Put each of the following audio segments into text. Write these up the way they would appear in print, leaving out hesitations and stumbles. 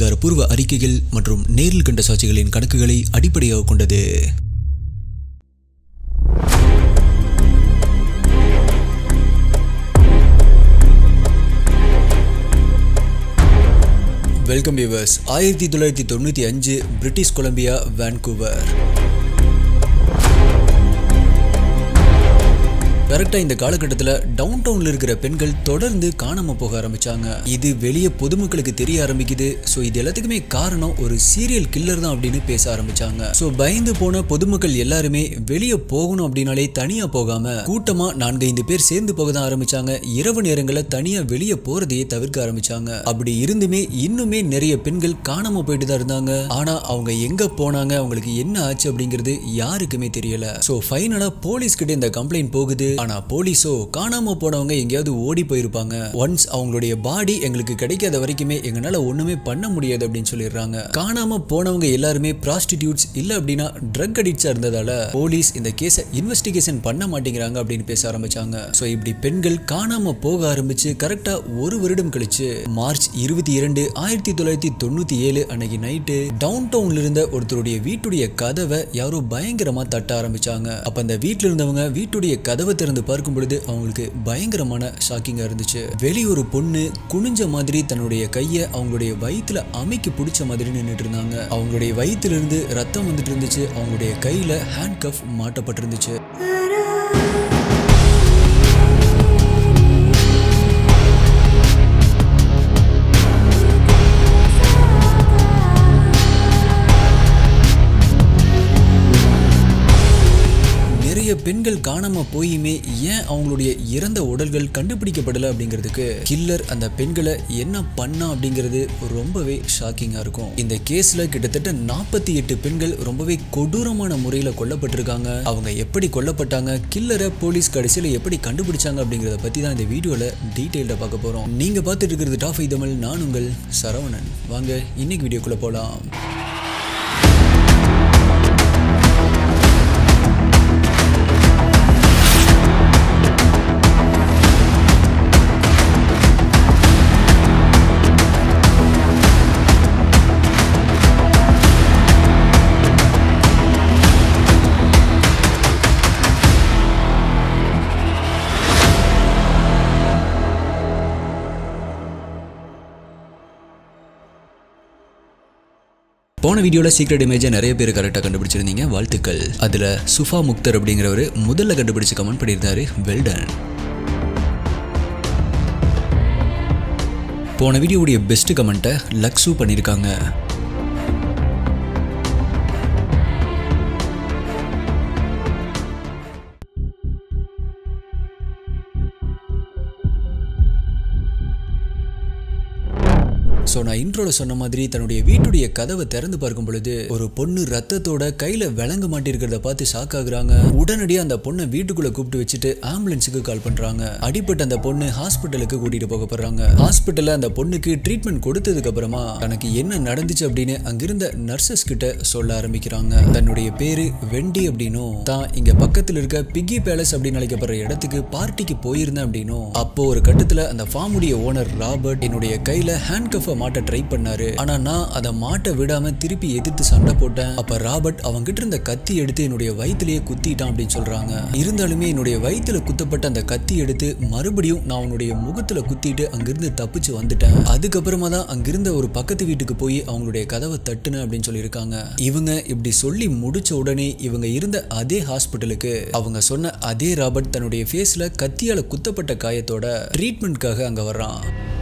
அதிகாரப்பூர்வ அறிக்கைகள் மற்றும் நேரில் கண்ட சாட்சிகளின் கணக்குகளை அடிப்படையாக கொண்டது. Welcome viewers. 1995 British Columbia, Vancouver. கரெக்டா இந்த காலகட்டத்தில் டவுன் டவுன்ல இருக்கிற பெண்கள் தொடர்ந்து காணாம போக ஆரம்பிச்சாங்க. இது வெளியே பொதுமக்களுக்கு தெரிய ஆரம்பிக்குது. ஸோ இது எல்லாத்துக்குமே காரணம் ஒரு சீரியல் கில்லர் தான் அப்படின்னு பேச ஆரம்பிச்சாங்க. ஸோ பயந்து போன பொதுமக்கள் எல்லாருமே வெளியே போகணும் அப்படின்னாலே தனியா போகாம கூட்டமா 4-5 பேர் சேர்ந்து போக தான் ஆரம்பிச்சாங்க. இரவு நேரங்களில் தனியா வெளியே போறதையே தவிர்க்க ஆரம்பிச்சாங்க. அப்படி இருந்துமே இன்னுமே நிறைய பெண்கள் காணாம போயிட்டு தான் இருந்தாங்க. ஆனா அவங்க எங்க போனாங்க, அவங்களுக்கு என்ன ஆச்சு அப்படிங்கிறது யாருக்குமே தெரியல. ஸோ ஃபைனலா போலீஸ் கிட்ட இந்த கம்ப்ளைண்ட் போகுது. ஆனா போலீஸோ காணாம போனவங்க எங்கேயாவது ஓடி போயிருப்பாங்க, ஒன்ஸ் அவங்களுடைய பாடி எங்களுக்கு கிடைக்காத வரைக்குமே எங்களால ஒண்ணுமே பண்ண முடியாது அப்படின்னு சொல்லிடுறாங்க. காணாம போனவங்க எல்லாருமே ப்ராஸ்டிடியூட்ஸ் இல்ல அப்படின்னா ட்ரக் அடிக்ட்ஸா இருந்ததால போலீஸ் இந்த கேஸை இன்வெஸ்டிகேஷன் பண்ண மாட்டேங்கிறாங்க அப்படின்னு பேச ஆரம்பிச்சாங்க. ஸோ இப்படி பெண்கள் காணாம போக ஆரம்பிச்சு கரெக்டா ஒரு வருடம் கழிச்சு மார்ச் 22, 1997 அன்னைக்கு நைட்டு டவுன் டவுன்ல இருந்த ஒருத்தருடைய வீட்டுடைய கதவை யாரோ பயங்கரமா தட்ட ஆரம்பிச்சாங்க. அப்ப அந்த வீட்டுல இருந்தவங்க வீட்டுடைய கதவை திறந்து பார்க்கும் பொழுது அவங்களுக்கு பயங்கரமான ஷாக்கிங்கா இருந்துச்சு. வெளிய ஒரு பொண்ணு குனிஞ்ச மாதிரி தன்னுடைய கையை அவங்களுடைய வயிற்றுல அமைக்கி பிடிச்ச மாதிரி நின்றுட்டு இருந்தாங்க. அவங்களுடைய வயிற்றுல இருந்து ரத்தம் வந்துட்டு இருந்துச்சு. அவங்களுடைய கையில ஹேண்ட் கஃப் மாட்டப்பட்டிருந்துச்சு. பெண்கள் காணாம போயுமே ஏன் அவங்களுடைய இறந்த உடல்கள் கண்டுபிடிக்கப்படல அப்படிங்கிறதுக்கு கில்லர் அந்த பெண்களை என்ன பண்ணா அப்படிங்கிறது ரொம்பவே ஷாக்கிங்கா இருக்கும். இந்த கேஸ்ல கிட்டத்தட்ட 48 பெண்கள் ரொம்பவே கொடூரமான முறையில கொல்லப்பட்டிருக்காங்க. அவங்க எப்படி கொல்லப்பட்டாங்க, கில்லரை போலீஸ் கடைசியில எப்படி கண்டுபிடிச்சாங்க அப்படிங்கறத பத்தி தான் இந்த வீடியோல டீடைல்டா பார்க்க போறோம். நீங்க பார்த்துட்டு இருக்கிறது டாப் 5 தமிழ். நான் உங்கள் சரவணன். வாங்க இன்னைக்கு வீடியோக்குள்ள போலாம். போன வீடியோல சீக்ரெட் இமேஜை நிறைய பேர் கரெக்டாக கண்டுபிடிச்சிருந்தீங்க, வாழ்த்துக்கள். அதுல சுஃபா முக்தர் அப்படிங்கிறவர் முதல்ல கண்டுபிடிச்சு கமெண்ட் பண்ணியிருந்தாரு, வெல்டன். போன வீடியோவுடைய பெஸ்ட் கமெண்ட்டை லக்ஸு பண்ணியிருக்காங்க. ஸோ நான் இன்ட்ரோல சொன்ன மாதிரி தன்னுடைய வீட்டுடைய கதவை திறந்து பார்க்கும் பொழுது ஒரு பொண்ணு ரத்தத்தோட கையில விளங்க மாட்டிருக்கிறத பார்த்து ஷாக் ஆகுறாங்க. உடனடியாக அந்த பொண்ணை வீட்டுக்குள்ள கூப்பிட்டு வச்சுட்டு ஆம்புலன்ஸுக்கு கால் பண்றாங்க. அடிப்பட்ட அந்த பொண்ணு ஹாஸ்பிட்டலுக்கு கூட்டிட்டு போகப்படுறாங்க. ஹாஸ்பிட்டல்ல அந்த பொண்ணுக்கு ட்ரீட்மெண்ட் கொடுத்ததுக்கு அப்புறமா தனக்கு என்ன நடந்துச்சு அப்படின்னு அங்கிருந்த நர்சஸ் கிட்ட சொல்ல ஆரம்பிக்கிறாங்க. தன்னுடைய பேரு வெண்டி அப்படின்னும், தான் இங்க பக்கத்துல இருக்க பிக்கி பேலஸ் அப்படின்னு அழைக்கப்படுற இடத்துக்கு பார்ட்டிக்கு போயிருந்தேன் அப்படின்னும். அப்போ ஒரு கட்டத்துல அந்த ஃபார்முடைய ஓனர் ராபர்ட் என்னுடைய கையில ஹேண்ட் கஃப் மாட்ட ட்ரை பண்ணாரு. ஆனா நான் அதை மாட்ட விடாம திருப்பி எதிர்த்து சண்டை போட்டேன். அப்ப ராபர்ட் அவங்க கிட்ட இருந்த கத்தி எடுத்து என்னுடைய வயிற்றுலயே குத்திட்டான் அப்படின்னு சொல்றாங்க. இருந்தாலுமே என்னுடைய வயிற்றுல குத்தப்பட்ட அந்த கத்தி எடுத்து மறுபடியும் நான் அவனுடைய முகத்துல குத்திட்டு அங்கிருந்து தப்பிச்சு வந்துட்டேன். அதுக்கப்புறமா தான் அங்கிருந்த ஒரு பக்கத்து வீட்டுக்கு போய் அவங்களுடைய கதவை தட்டுன அப்படின்னு சொல்லியிருக்காங்க. இவங்க இப்படி சொல்லி முடிச்ச உடனே இவங்க இருந்த அதே ஹாஸ்பிட்டலுக்கு அவங்க சொன்ன அதே ராபர்ட் தன்னுடைய ஃபேஸ்ல கத்தியால குத்தப்பட்ட காயத்தோட ட்ரீட்மெண்ட்காக அங்க வர்றான்.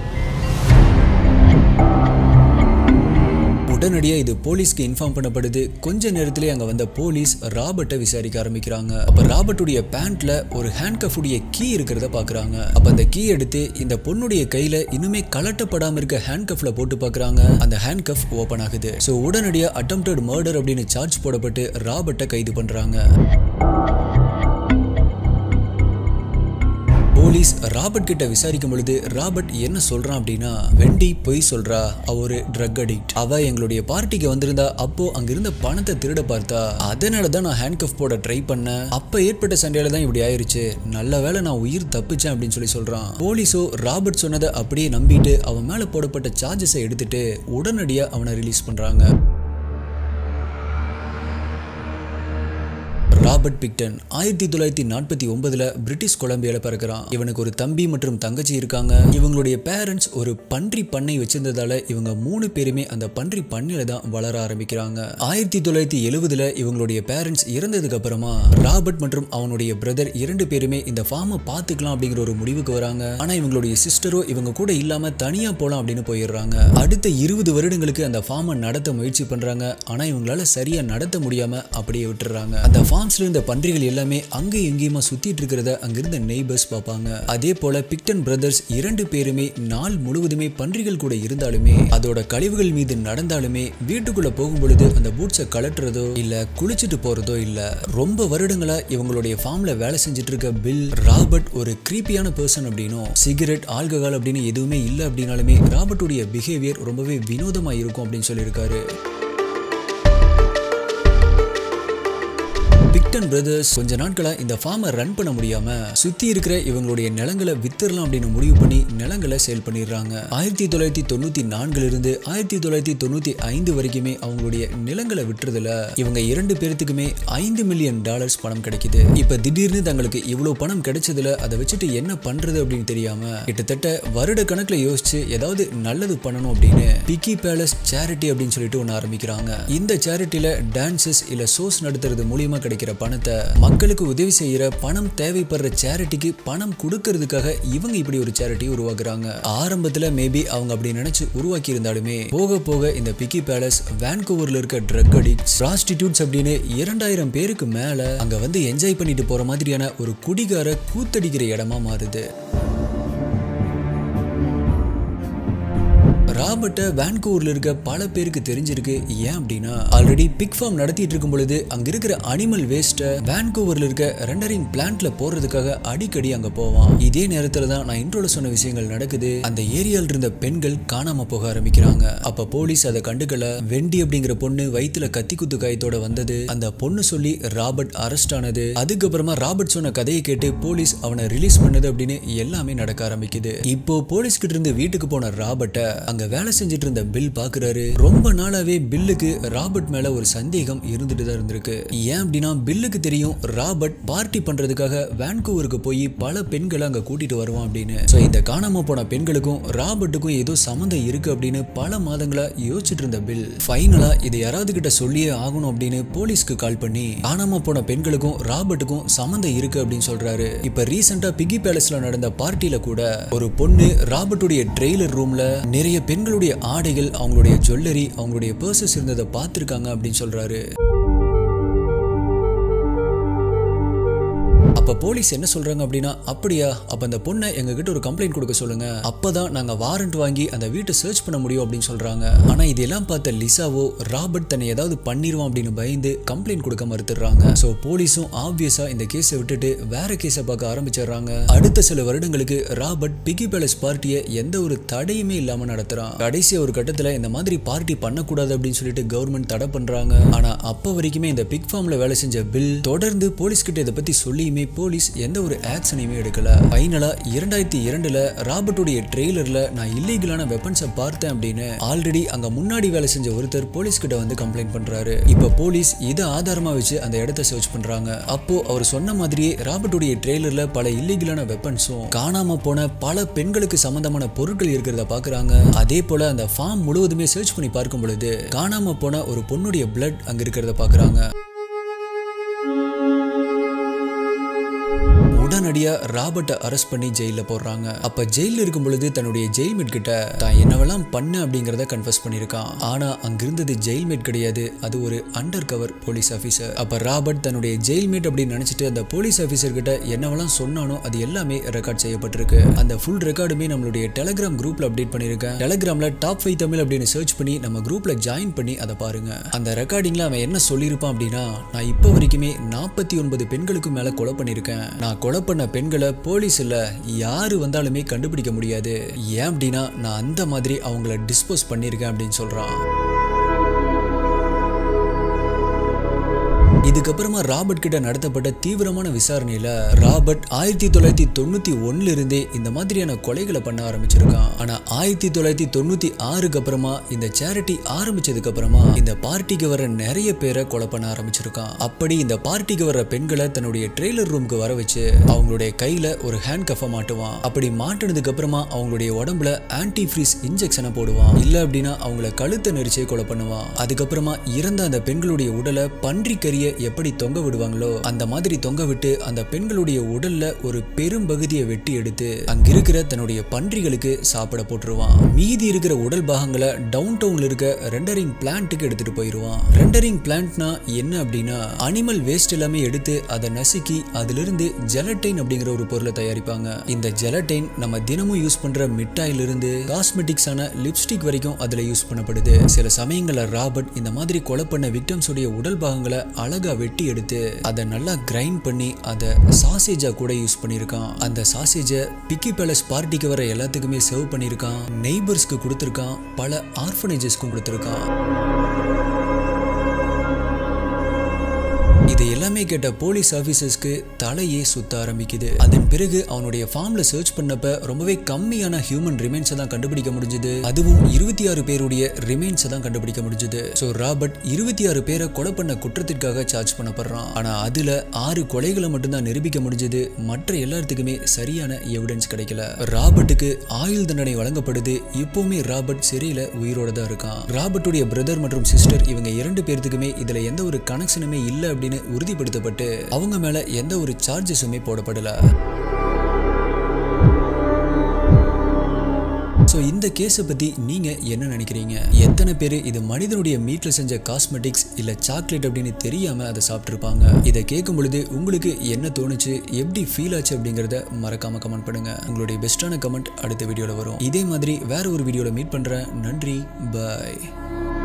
உடனடியா இது போலீஸ்க்கு இன்ஃபார்ம் பண்ணப்படுது. கொஞ்ச நேரத்திலே அங்க வந்த போலீஸ் ராபர்ட்டை விசாரிக்க ஆரம்பிக்கிறாங்க. அப்ப ராபர்ட்டுடைய பேண்ட்ல ஒரு ஹேண்ட் கஃபுடைய கீ இருக்கிறத பாக்குறாங்க. அப்ப அந்த கீ எடுத்து இந்த பொண்ணுடைய கையில இன்னுமே கலட்டப்படாம இருக்க ஹேண்ட் கஃப்ல போட்டு பாக்குறாங்க. அந்த ஹேண்ட் கஃப் ஓபன் ஆகுது. சோ உடனடியா அட்டெம்ப்டட் மர்டர் அப்படின்னு சார்ஜ் போடப்பட்டு ராபர்ட்டை கைது பண்றாங்க. போலீஸ் ராபர்ட் கிட்ட விசாரிக்கும் பொழுது ராபர்ட் என்ன சொல்றான் அப்படின்னா, வெண்டி பொய் சொல்றா, அவ ஒரு ட்ரக் அடிக்ட், அவ எங்களுடைய பார்ட்டிக்கு வந்திருந்தா அப்போ அங்கிருந்த பணத்தை திருட பார்த்தா, அதனாலதான் நான் ஹேண்ட்கஃப் போட ட்ரை பண்ணேன், அப்ப ஏற்பட்ட சண்டையில தான் இப்படி ஆயிருச்சு, நல்ல வேளை நான் உயிர் தப்பிச்சேன் அப்படின்னு சொல்றான். போலீஸோ ராபர்ட் சொன்னதை அப்படியே நம்பிட்டு அவன் மேல போடப்பட்ட சார்ஜஸை எடுத்துட்டு உடனடியா அவனை ரிலீஸ் பண்றாங்க. ராபர்ட் பிக்டன் 1949 பிரிட்டிஷ் கொலம்பியால பிறக்கிறான். இவனுக்கு ஒரு தம்பி மற்றும் தங்கச்சி இருக்காங்க. இவங்களுடைய பேரண்ட்ஸ் ஒரு பன்றி பண்ணை வச்சிருந்ததால இவங்க 3 பேருமே அந்த பன்றி பண்ணையில தான் வளர ஆரம்பிக்கிறாங்க. 1970 இவங்களுடைய பேரண்ட்ஸ் இறந்ததுக்கு அப்புறமா ராபர்ட் மற்றும் அவனுடைய பிரதர் 2 பேருமே இந்த ஃபார்மை பாத்துக்கலாம் அப்படிங்கிற ஒரு முடிவுக்கு வராங்க. ஆனா இவங்களுடைய சிஸ்டரோ இவங்க கூட இல்லாம தனியா போலாம் அப்படின்னு போயிடுறாங்க. அடுத்த 20 வருடங்களுக்கு அந்த ஃபார்மை நடத்த முயற்சி பண்றாங்க. ஆனா இவங்களால சரியா நடத்த முடியாம அப்படியே விட்டுறாங்க. அந்த ஃபார்ம்ஸ்ல இருந்த பன்றிகள் எல்லாமே அங்கே எங்கேயுமா சுத்திட்டு இருக்கிறத அங்கிருந்த நெய்பர்ஸ் பார்ப்பாங்க. அதே போல பிக்டன் பிரதர்ஸ் 2 பேருமே நாள் முழுவதுமே பன்றிகள் கூட இருந்தாலுமே அதோட கழிவுகள் மீது நடந்தாலுமே வீட்டுக்குள்ள போகும் பொழுது அந்த பூட்ஸை கலட்டுறதோ இல்ல குளிச்சுட்டு போறதோ இல்ல. ரொம்ப வருடங்களா இவங்களுடைய ஃபார்ம்ல வேலை செஞ்சுட்டு இருக்க பில் ராபர்ட் ஒரு கிரீப்பியான பர்சன் அப்படின்னும் சிகரெட் ஆல்கஹால் அப்படின்னு எதுவுமே இல்லை அப்படின்னாலுமே ராபர்ட்டுடைய பிஹேவியர் ரொம்பவே வினோதமா இருக்கும் அப்படின்னு சொல்லியிருக்காரு. பிக்டன் பிரதர்ஸ் கொஞ்ச நாட்களா இந்த ஃபார்மை ரன் பண்ண முடியாம சுத்தி இருக்கிற இவங்களுடைய நிலங்களை வித்துறலாம் அப்படின்னு முடிவு பண்ணி நிலங்களை சேல் பண்ணிடுறாங்க. 1994 இருந்து 1995 வரைக்குமே அவங்களுடைய நிலங்களை விட்டுறதுல இவங்க 2 பேர்த்துக்குமே $5 மில்லியன் பணம் கிடைக்குது. இப்ப திடீர்னு தங்களுக்கு இவ்வளவு பணம் கிடைச்சதுல அதை வச்சுட்டு என்ன பண்றது அப்படின்னு தெரியாம கிட்டத்தட்ட வருட கணக்குல யோசிச்சு ஏதாவது நல்லது பண்ணணும் அப்படின்னு பிக்கி பேலஸ் சேரிட்டி அப்படின்னு சொல்லிட்டு ஒன்னு ஆரம்பிக்கிறாங்க. இந்த சேரிட்டில டான்சஸ் இல்ல ஷோஸ் நடத்துறது மூலியமா கிடைக்கிற பணத்தை மக்களுக்கு உதவி செய்யற பணம் தேவைப்படுற சேரிட்டிக்கு பணம் கொடுக்கறதுக்காக இவங்க இப்படி ஒரு சேரிட்டி உருவாக்குறாங்க. ஆரம்பத்துல மேபி அவங்க அப்படி நினைச்சு உருவாக்கி இருந்தாலுமே போக போக இந்த பிக்கி பேலஸ் வான்கூவர்ல இருக்க ட்ரக் அடிக்ட்ஸ், ப்ராஸ்டிடியூட்ஸ் அப்படின்னு 2000 பேருக்கு மேல அங்க வந்து என்ஜாய் பண்ணிட்டு போற மாதிரியான ஒரு குடிகார கூத்தடிக்கிற இடமா மாறுது. ராபர்ட்டை வான்கூவர்ல இருக்க பல பேருக்கு தெரிஞ்சிருக்கு. ஏன் அப்படின்னா ஆல்ரெடி பிக் ஃபார்ம் நடத்திட்டு இருக்கும் பொழுது அங்க இருக்கிற அனிமல் வேஸ்ட்டை வான்கூவர்ல இருக்க ரெண்டரிங் பிளான்ட்ல போடுறதுக்காக அடிக்கடி அங்க போவான். இதே நேரத்துல தான் நான் இன்ட்ரோல சொன்ன விஷயங்கள் நடக்குது. அந்த ஏரியால இருந்த பெண்கள் காணாம போக ஆரம்பிக்கிறாங்க. அப்ப போலீஸ் அதை கண்டுக்கல. வெண்டி அப்படிங்கிற பொண்ணு வயிற்றுல கத்தி குத்து காயத்தோட வந்தது. அந்த பொண்ணு சொல்லி ராபர்ட் அரெஸ்ட் ஆனது. அதுக்கப்புறமா ராபர்ட் சொன்ன கதையை கேட்டு போலீஸ் அவனை ரிலீஸ் பண்ணது அப்படின்னு எல்லாமே நடக்க ஆரம்பிக்குது. இப்போ போலீஸ் கிட்ட இருந்து வீட்டுக்கு போன ராபர்ட்டை அங்க வேலை செஞ்சிட்டு இருந்த பில் பாக்குறாரு. ரொம்ப நாளாவே பில்லுக்கு ராபர்ட் மேல ஒரு சந்தேகம் இருந்துட்டு தான் இருந்திருக்கு. ஏன் அப்படின்னா பில்லுக்கு தெரியும் ராபர்ட் பார்ட்டி பண்றதுக்காக வான்கூவருக்கு போய் பல பெண்களை அங்க கூட்டிட்டு வருவான் அப்படின்னு. சோ இந்த காணாம போன பெண்களுக்கும் ராபர்ட்டுக்கும் ஏதோ சம்மந்தம் இருக்கு அப்படின்னு பல மாதங்களா யோசிச்சுட்டு இருந்த பில் ஃபைனலா இதை யாராவது கிட்ட சொல்லியே ஆகணும் அப்படின்னு போலீஸ்க்கு கால் பண்ணி காணாம போன பெண்களுக்கும் ராபர்ட்டுக்கும் சம்மந்தம் இருக்கு அப்படின்னு சொல்றாரு. இப்ப ரீசெண்டா பிக்கி பேலஸ்ல நடந்த பார்ட்டில கூட ஒரு பொண்ணு ராபர்ட்டுடைய ட்ரெய்லர் ரூம்ல நிறைய பெண்களுடைய ஆடைகள், அவங்களுடைய ஜுவல்லரி, அவங்களுடைய பர்சஸ் இருந்ததை பார்த்திருக்காங்க அப்படின்னு சொல்றாரு. அப்ப போலீஸ் என்ன சொல்றாங்க அப்படின்னா, அப்படியா, அப்ப அந்த பொண்ணை எங்க கிட்ட ஒரு கம்ப்ளைண்ட் கொடுக்க சொல்லுங்க, அப்பதான் நாங்க வாரண்ட் வாங்கி அந்த வீட்டை சர்ச் பண்ண முடியும் அப்படின்னு சொல்றாங்க. ஆனா இதெல்லாம் பார்த்த லிசாவோ ராபர்ட் தன்னை ஏதாவது பண்ணிடுவான் அப்படின்னு பயந்து கம்ப்ளைண்ட் கொடுக்க மறுத்துறாங்க. சோ போலீஸும் ஆப்வியஸா இந்த கேஸை விட்டுட்டு வேற கேஸை பார்க்க ஆரம்பிச்சிடுறாங்க. அடுத்த சில வருடங்களுக்கு ராபர்ட் பிக்கி பேலஸ் பார்ட்டியை எந்த ஒரு தடையுமே இல்லாம நடத்துறான். கடைசி ஒரு கட்டத்துல இந்த மாதிரி பார்ட்டி பண்ணக்கூடாது அப்படின்னு சொல்லிட்டு கவர்மெண்ட் தடை பண்றாங்க. ஆனா அப்ப வரைக்குமே இந்த பிக் ஃபார்ம்ல வேலை செஞ்ச பில் தொடர்ந்து போலீஸ் கிட்ட இதை பத்தி சொல்லியுமே போலீஸ் எந்த ஒரு ஆக்ஷனையுமே எடுக்கல. ஃபைனலா 2002 ராபர்ட்டுடைய ட்ரெய்லர்ல நான் இல்லீகலான வெப்பன்ஸை பார்த்தேன் அப்படின்னு ஆல்ரெடி அங்க முன்னாடி வேலை செஞ்ச ஒருத்தர் போலீஸ் கிட்ட வந்து கம்ப்ளைண்ட் பண்றாரு. இப்ப போலீஸ் இதை ஆதாரமா வச்சு அந்த இடத்தை சர்ச் பண்றாங்க. அப்போ அவர் சொன்ன மாதிரியே ராபர்ட்டுடைய ட்ரெய்லர்ல பல இல்லீகலான வெப்பன்ஸும் காணாம போன பல பெண்களுக்கு சம்பந்தமான பொருட்கள் இருக்கிறத பாக்குறாங்க. அதே போல அந்த ஃபார்ம் முழுவதுமே சர்ச் பண்ணி பார்க்கும் பொழுது காணாம போன ஒரு பொண்ணுடைய பிளட் அங்க இருக்கிறத பாக்குறாங்க. உடனடியா ராபர்ட்டை அரெஸ்ட் பண்ணி ஜெயில போடுறாங்க. அப்ப ஜெயில இருக்கும் பொழுது தன்னுடைய ஜெயில்மேட் கிட்ட தான் என்னவெல்லாம் பண்ண அப்படிங்கறத கன்ஃபஸ் பண்ணிருக்கான். ஆனா அங்கிருந்தது ஜெயில்மேட் கிடையாது, அது ஒரு அண்டர் கவர் போலீஸ் ஆபீசர். அப்ப ராபர்ட் தன்னுடைய ஜெயில்மேட் அப்படின்னு நினைச்சிட்டு அந்த போலீஸ் ஆபீசர் கிட்ட என்னவெல்லாம் சொன்னானோ அது எல்லாமே ரெக்கார்ட் செய்யப்பட்டிருக்கு. அந்த ஃபுல் ரெக்கார்டுமே நம்மளுடைய டெலிகிராம் குரூப்ல அப்டேட் பண்ணிருக்கேன். டெலிகிராம்ல டாப் 5 தமிழ் அப்படின்னு சர்ச் பண்ணி நம்ம குரூப்ல ஜாயின் பண்ணி அதை பாருங்க. அந்த ரெக்கார்டிங்ல அவன் என்ன சொல்லியிருப்பான் அப்படின்னா, நான் இப்ப வரைக்குமே 49 பெண்களுக்கு மேல கொலை பண்ணிருக்கேன். நான் கொலை பண்ண பெண்களை போலீஸ் இல்ல யாரு வந்தாலுமே கண்டுபிடிக்க முடியாது. ஏன் அப்படின்னா நான் அந்த மாதிரி அவங்கள டிஸ்போஸ் பண்ணியிருக்கேன் அப்படின்னு சொல்றான். இதுக்கப்புறமா ராபர்ட் கிட்ட நடத்தப்பட்ட தீவிரமான விசாரணையில ராபர்ட் 1991 இருந்தே இந்த மாதிரியான கொலைகளை பண்ண ஆரம்பிச்சிருக்கான். ஆனா 1996 அப்புறமா இந்த சேரிட்டி ஆரம்பிச்சதுக்கு அப்புறமா இந்த பார்ட்டிக்கு வர நிறைய பேரை கொலை பண்ண ஆரம்பிச்சிருக்கான். அப்படி இந்த பார்ட்டிக்கு வர பெண்களை தன்னுடைய ட்ரெய்லர் ரூமுக்கு வர வச்சு அவங்களுடைய கையில ஒரு ஹேண்ட் கஃபை மாட்டுவான். அப்படி மாட்டினதுக்கு அப்புறமா அவங்களுடைய உடம்புல ஆன்டி ஃப்ரீஸ் இன்ஜெக்ஷனை போடுவான். இல்ல அப்படின்னா அவங்கள கழுத்தை நெரிச்சே கொலை பண்ணுவான். அதுக்கப்புறமா இறந்த அந்த பெண்களுடைய உடலை பன்றிக்கறியை எப்படி தொங்க விடுவாங்களோ அந்த மாதிரி தொங்க விட்டு அந்த பெண்களுடைய உடல்ல ஒரு பெரும் பகுதியை வெட்டி எடுத்து அங்க இருக்கிற தன்னுடைய பன்றிகளுக்கு சாப்பிட போட்டுருவான். மீதி இருக்கிற உடல் பாகங்களை டவுன் டவுன்ல இருக்க ரெண்டரிங் பிளான்ட்டுக்கு எடுத்துட்டு போயிருவான். ரெண்டரிங் பிளான்ட்னா என்ன அப்படின்னா அனிமல் வேஸ்ட் எல்லாமே எடுத்து அதை நசுக்கி அதிலிருந்து ஜெலட்டைன் அப்படிங்கிற ஒரு பொருளை தயாரிப்பாங்க. இந்த ஜெலட்டைன் நம்ம தினமும் யூஸ் பண்ற மிட்டாயிலிருந்து காஸ்மெட்டிக்ஸான லிப்ஸ்டிக் வரைக்கும் அதுல யூஸ் பண்ணப்படுது. சில சமயங்கள்ல ராபர்ட் இந்த மாதிரி கொலை பண்ண விக்டிம்ஸ் உடைய உடல் பாகங்களை அழகா வெட்டி எடுத்து அதை நல்லா கிரைண்ட் பண்ணி அதை சாசேஜா கூட யூஸ் பண்ணியிருக்கான். அந்த சாசேஜை பிக்கி பேலஸ் பார்ட்டிக்கு வர எல்லாத்துக்குமே சர்வ் பண்ணியிருக்கான். நெய்பர்ஸ்க்கு கொடுத்துருக்கான். பல ஆர்ஃபனேஜஸ்க்கும் கொடுத்துருக்கான். இது எல்லாமே கேட்ட போலீஸ் ஆபீசர்ஸ்க்கு தலையே சுத்த ஆரம்பிக்குது. அதன் பிறகு அவனுடைய ஃபார்ம்ல சர்ச் பண்ணப்ப ரொம்பவே கம்மியான ஹியூமன் ரிமைன்ஸை தான் கண்டுபிடிக்க முடிஞ்சது. அதுவும் 26 பேருடைய ரிமைன்ஸை தான் கண்டுபிடிக்க முடிஞ்சது. ஸோ ராபர்ட் 26 பேரை கொலை பண்ண குற்றத்திற்காக சார்ஜ் பண்ணப்படுறான். ஆனா அதுல 6 கொலைகளை மட்டும்தான் நிரூபிக்க முடிஞ்சது. மற்ற எல்லாத்துக்குமே சரியான எவிடன்ஸ் கிடைக்கல. ராபர்ட்டுக்கு ஆயுள் தண்டனை வழங்கப்படுது. இப்பவுமே ராபர்ட் சிறையில உயிரோட தான் இருக்கான். ராபர்ட்டுடைய பிரதர் மற்றும் சிஸ்டர் இவங்க 2 பேர்த்துக்குமே இதுல எந்த ஒரு கனெக்ஷனுமே இல்லை அப்படின்னு உறுதிப்படுத்தப்பட்டு அவங்க மேல எந்த ஒரு சார்ஜஸுமே போடப்படல. சோ இந்த கேஸை பத்தி நீங்க என்ன நினைக்கிறீங்க? எத்தனை பேர் இது மனிதனுடைய மீட்ல செஞ்ச காஸ்மெட்டிக்ஸ் இல்ல சாக்லேட் அப்படின்னு தெரியாம அதை சாப்பிட்டுருப்பாங்க? இதை கேட்கும் பொழுது உங்களுக்கு என்ன தோணுச்சு, எப்படி ஃபீல் ஆச்சு அப்படிங்கறத மறக்காம கமெண்ட் பண்ணுங்க. உங்களுடைய பெஸ்டான கமெண்ட் அடுத்த வீடியோல வரும். இதே மாதிரி வேற ஒரு வீடியோல மீட் பண்றேன். நன்றி, பாய்.